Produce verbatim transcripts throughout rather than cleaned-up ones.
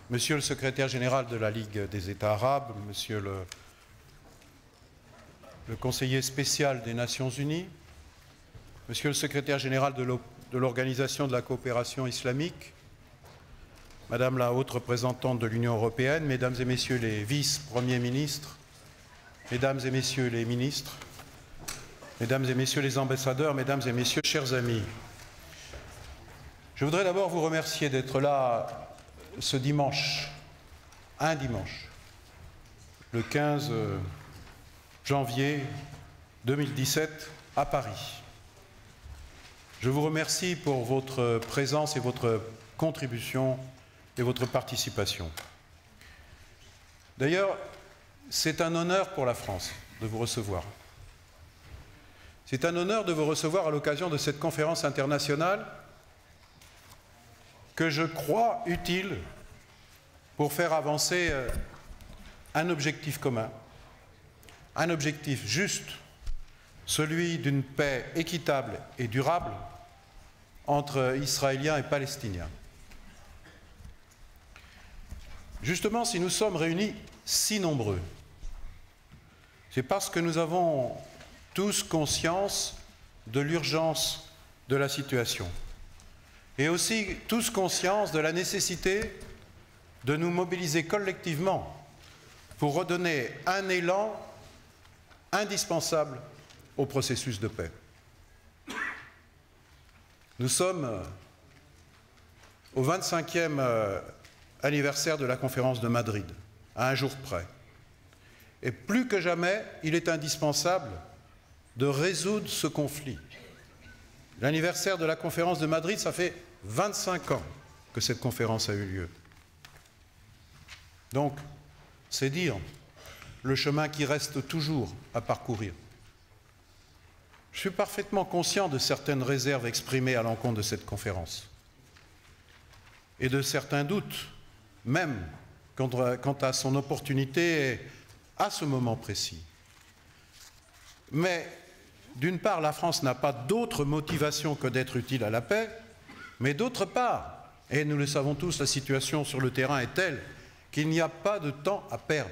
Monsieur le secrétaire général de la Ligue des États arabes, Monsieur le, le conseiller spécial des Nations unies, Monsieur le secrétaire général de l'Organisation de la coopération islamique, Madame la haute représentante de l'Union européenne, Mesdames et Messieurs les vice-premiers ministres, Mesdames et Messieurs les ministres, Mesdames et Messieurs les ambassadeurs, Mesdames et Messieurs, chers amis, je voudrais d'abord vous remercier d'être là ce dimanche, un dimanche, le quinze janvier deux mille dix-sept à Paris. Je vous remercie pour votre présence et votre contribution et votre participation. D'ailleurs, c'est un honneur pour la France de vous recevoir. C'est un honneur de vous recevoir à l'occasion de cette conférence internationale que je crois utile pour faire avancer un objectif commun, un objectif juste, celui d'une paix équitable et durable entre Israéliens et Palestiniens. Justement, si nous sommes réunis si nombreux, c'est parce que nous avons tous conscience de l'urgence de la situation et aussi tous conscience de la nécessité de nous mobiliser collectivement pour redonner un élan indispensable au processus de paix. Nous sommes au vingt-cinquième anniversaire de la conférence de Madrid, à un jour près. Et plus que jamais, il est indispensable de résoudre ce conflit. L'anniversaire de la conférence de Madrid, ça fait vingt-cinq ans que cette conférence a eu lieu. Donc, c'est dire le chemin qui reste toujours à parcourir. Je suis parfaitement conscient de certaines réserves exprimées à l'encontre de cette conférence et de certains doutes, même quant à son opportunité à ce moment précis. Mais, d'une part, la France n'a pas d'autre motivation que d'être utile à la paix, mais d'autre part, et nous le savons tous, la situation sur le terrain est telle qu'il n'y a pas de temps à perdre.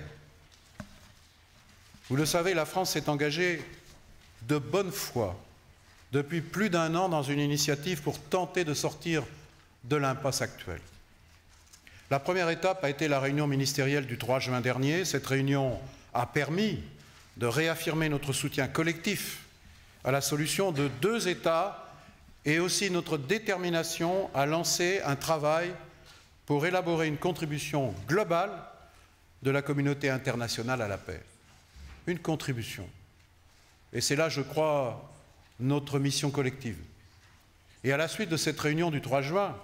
Vous le savez, la France s'est engagée de bonne foi depuis plus d'un an dans une initiative pour tenter de sortir de l'impasse actuelle. La première étape a été la réunion ministérielle du trois juin dernier. Cette réunion a permis de réaffirmer notre soutien collectif à la solution de deux États et aussi notre détermination à lancer un travail pour élaborer une contribution globale de la communauté internationale à la paix. Une contribution. Et c'est là, je crois, notre mission collective. Et à la suite de cette réunion du trois juin,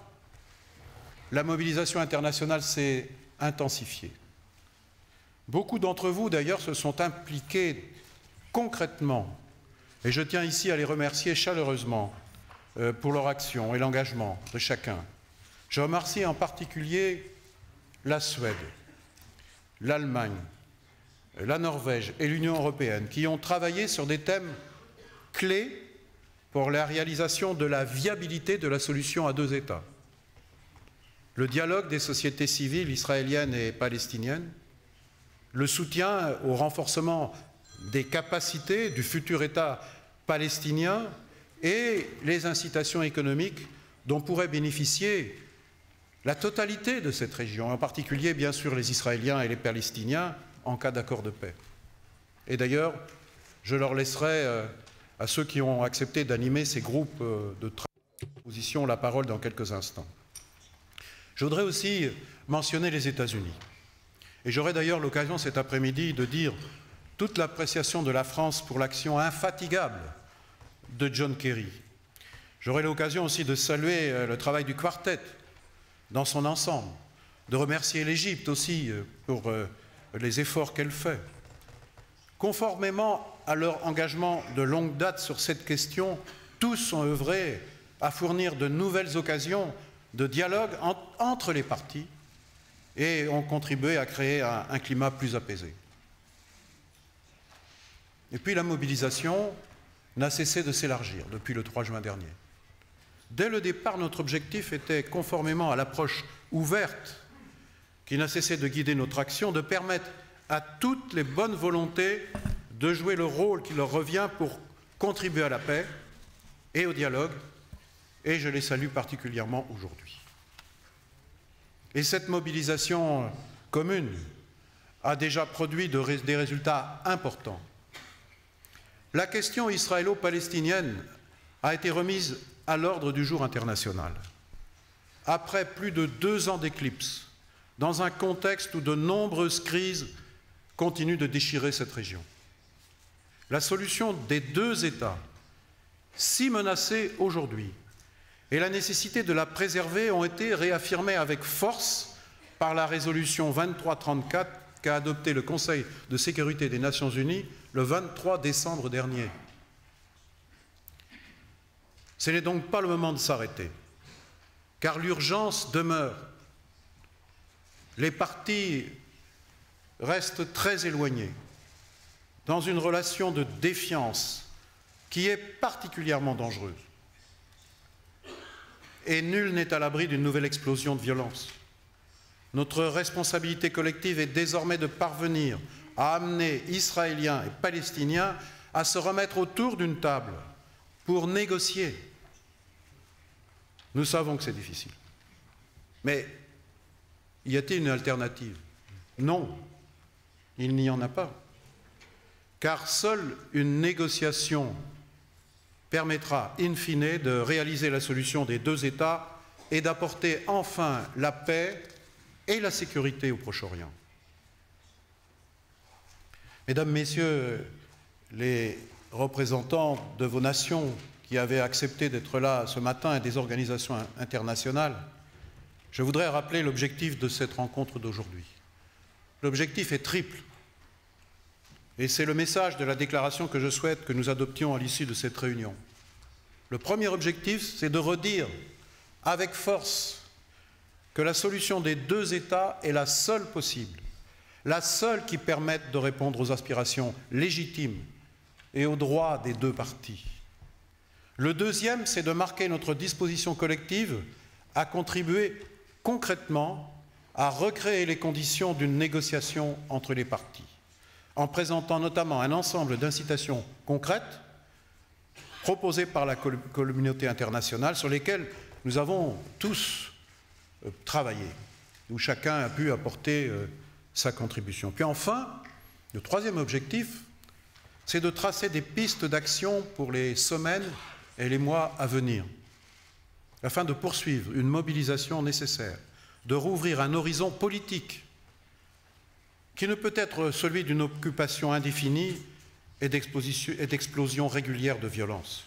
la mobilisation internationale s'est intensifiée. Beaucoup d'entre vous, d'ailleurs, se sont impliqués concrètement, et je tiens ici à les remercier chaleureusement euh, pour leur action et l'engagement de chacun. Je remercie en particulier la Suède, l'Allemagne, la Norvège et l'Union européenne, qui ont travaillé sur des thèmes clés pour la réalisation de la viabilité de la solution à deux États. Le dialogue des sociétés civiles israéliennes et palestiniennes, le soutien au renforcement des capacités du futur État palestinien et les incitations économiques dont pourraient bénéficier la totalité de cette région, en particulier, bien sûr, les Israéliens et les Palestiniens, en cas d'accord de paix. Et d'ailleurs, je leur laisserai, euh, à ceux qui ont accepté d'animer ces groupes euh, de transition, la parole dans quelques instants. Je voudrais aussi mentionner les États-Unis. Et j'aurai d'ailleurs l'occasion cet après-midi de dire toute l'appréciation de la France pour l'action infatigable de John Kerry. J'aurai l'occasion aussi de saluer euh, le travail du quartet dans son ensemble, de remercier l'Égypte aussi euh, pour euh, les efforts qu'elle fait. Conformément à leur engagement de longue date sur cette question, tous ont œuvré à fournir de nouvelles occasions de dialogue en, entre les parties et ont contribué à créer un, un climat plus apaisé. Et puis la mobilisation n'a cessé de s'élargir depuis le trois juin dernier. Dès le départ, notre objectif était, conformément à l'approche ouverte qui n'a cessé de guider notre action, de permettre à toutes les bonnes volontés de jouer le rôle qui leur revient pour contribuer à la paix et au dialogue, et je les salue particulièrement aujourd'hui. Et cette mobilisation commune a déjà produit de ré- des résultats importants. La question israélo-palestinienne a été remise à l'ordre du jour international. Après plus de deux ans d'éclipse, dans un contexte où de nombreuses crises continuent de déchirer cette région. La solution des deux États, si menacée aujourd'hui, et la nécessité de la préserver ont été réaffirmées avec force par la résolution vingt-trois trente-quatre qu'a adoptée le Conseil de sécurité des Nations Unies le vingt-trois décembre dernier. Ce n'est donc pas le moment de s'arrêter, car l'urgence demeure. Les partis restent très éloignés, dans une relation de défiance qui est particulièrement dangereuse. Et nul n'est à l'abri d'une nouvelle explosion de violence. Notre responsabilité collective est désormais de parvenir à amener Israéliens et Palestiniens à se remettre autour d'une table pour négocier. Nous savons que c'est difficile. Mais y a-t-il une alternative? Non, il n'y en a pas. Car seule une négociation permettra, in fine, de réaliser la solution des deux États et d'apporter enfin la paix et la sécurité au Proche-Orient. Mesdames, Messieurs les représentants de vos nations qui avaient accepté d'être là ce matin et des organisations internationales, je voudrais rappeler l'objectif de cette rencontre d'aujourd'hui. L'objectif est triple. Et c'est le message de la déclaration que je souhaite que nous adoptions à l'issue de cette réunion. Le premier objectif, c'est de redire avec force que la solution des deux États est la seule possible, la seule qui permette de répondre aux aspirations légitimes et aux droits des deux parties. Le deuxième, c'est de marquer notre disposition collective à contribuer concrètement à recréer les conditions d'une négociation entre les parties, en présentant notamment un ensemble d'incitations concrètes proposées par la communauté internationale sur lesquelles nous avons tous euh, travaillé, où chacun a pu apporter euh, sa contribution. Puis enfin, le troisième objectif, c'est de tracer des pistes d'action pour les semaines et les mois à venir, afin de poursuivre une mobilisation nécessaire, de rouvrir un horizon politique qui ne peut être celui d'une occupation indéfinie et d'explosion régulière de violence.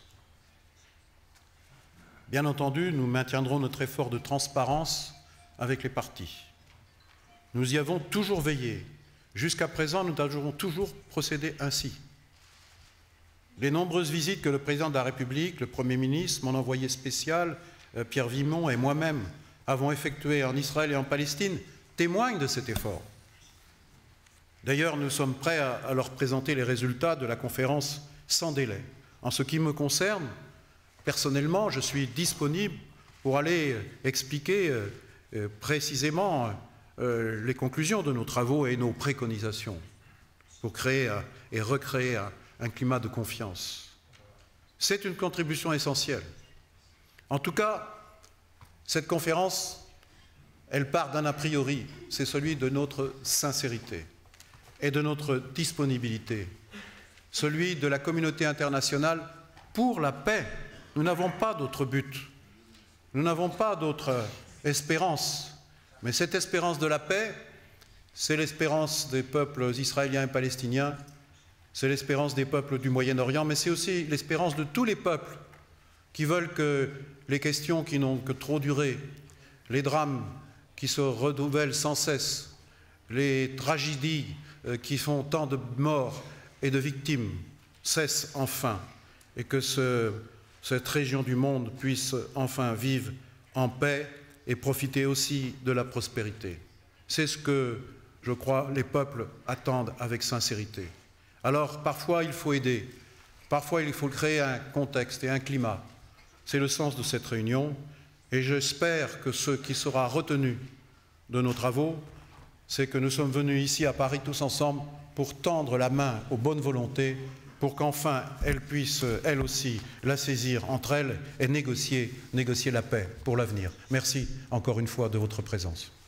Bien entendu, nous maintiendrons notre effort de transparence avec les partis. Nous y avons toujours veillé. Jusqu'à présent, nous avons toujours procédé ainsi. Les nombreuses visites que le président de la République, le Premier ministre, mon envoyé spécial, Pierre Vimont et moi-même avons effectuées en Israël et en Palestine témoignent de cet effort. D'ailleurs, nous sommes prêts à, à leur présenter les résultats de la conférence sans délai. En ce qui me concerne, personnellement, je suis disponible pour aller expliquer euh, euh, précisément euh, les conclusions de nos travaux et nos préconisations pour créer euh, et recréer un, un climat de confiance. C'est une contribution essentielle. En tout cas, cette conférence, elle part d'un a priori, c'est celui de notre sincérité et de notre disponibilité, celui de la communauté internationale pour la paix. Nous n'avons pas d'autre but, nous n'avons pas d'autre espérance, mais cette espérance de la paix, c'est l'espérance des peuples israéliens et palestiniens, c'est l'espérance des peuples du Moyen-Orient, mais c'est aussi l'espérance de tous les peuples qui veulent que les questions qui n'ont que trop duré, les drames qui se renouvellent sans cesse, les tragédies qui font tant de morts et de victimes cessent enfin et que ce, cette région du monde puisse enfin vivre en paix et profiter aussi de la prospérité. C'est ce que, je crois, les peuples attendent avec sincérité. Alors, parfois, il faut aider, parfois, il faut créer un contexte et un climat. C'est le sens de cette réunion et j'espère que ce qui sera retenu de nos travaux c'est que nous sommes venus ici à Paris tous ensemble pour tendre la main aux bonnes volontés, pour qu'enfin elles puissent, elles aussi, la saisir entre elles et négocier, négocier la paix pour l'avenir. Merci encore une fois de votre présence.